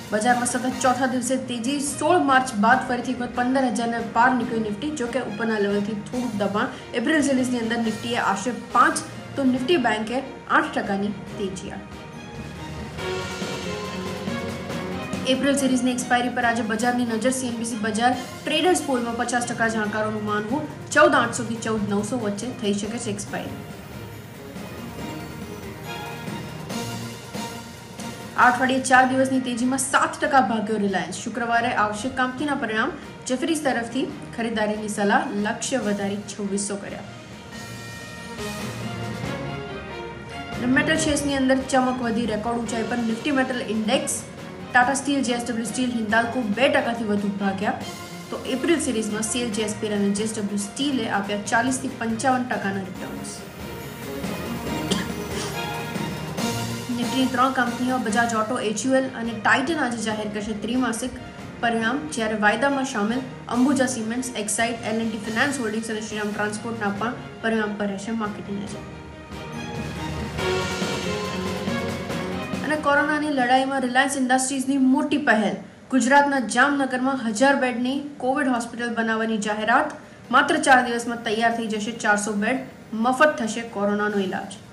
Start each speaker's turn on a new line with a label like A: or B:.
A: બજારમાં સતત ચોથા દિવસે તેજી 16 માર્ચ બાદ ફરીથી એક વખત 15,000 ને પાર નીકળી નિફ્ટી, જો કે ઉપરના લેવલથી થોડુંક દબાણ. એપ્રિલ સિરીઝની અંદર નિફ્ટીએ આશરે 5 તો નિફ્ટી બેંકે 8% તેજી આપી. એપ્રિલ સિરીઝની એક્સપાયરી પર આજે બજારની નજર. સીએનબીસી બજાર ટ્રેડર્સ પોલમાં 50% જાણકારોનું માનવું 14,800 થી 14,900 વચ્ચે થઈ શકે છે એક્સપાયરી. આ અઠવાડિયે 4 દિવસની તેજીમાં 7% ભાગ્યો રિલાયન્સ. શુક્રવારે આવશે કંપનીના પરિણામ. જેફરીઝ તરફથી ખરીદારીની સલાહ, લક્ષ્ય વધારી 2600 કર્યા. મેટલ શેર્સની અંદર ચમક વધી. રેકોર્ડ ઊંચાઈ પર Nifty metal index. Tata steel, JSW steel, Hindalco 2% વધુ ભાગ્યા. તો એપ્રિલ સિરીઝમાં સેલ, જેએસપી અને જેએસડબલ્યુ સ્ટીલે આપ્યા 40 થી 55% રિટર્ન્સ. નિફ્ટીની 3 કંપનીઓ બજાજ ઓટો, એચયુએલ અને ટાઇટન આજે જાહેર કરશે ત્રિમાસિક પરિણામ, જ્યારે વાયદામાં સામેલ Ambuja cements, Exide, L and T finance holdings અને શ્રીરામ ટ્રાન્સપોર્ટના પણ પરિણામ પર રહેશે માર્કેટની નજર. અને કોરોનાની લડાઈમાં રિલાયન્સ ઇન્ડસ્ટ્રીઝની મોટી પહેલ. ગુજરાતના જામનગરમાં 1000 બેડની કોવિડ હોસ્પિટલ બનાવવાની જાહેરાત. માત્ર 4 દિવસમાં તૈયાર થઈ જશે 400 બેડ. મફત થશે કોરોનાનો ઇલાજ.